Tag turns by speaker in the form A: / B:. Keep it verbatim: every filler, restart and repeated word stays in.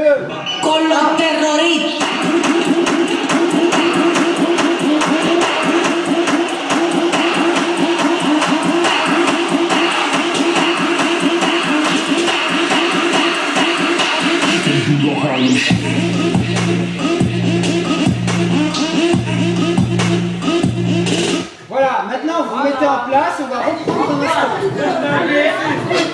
A: monsieur.
B: Con los terroristas.
A: Voilà, maintenant vous vous mettez en place, on va reprendre un instant.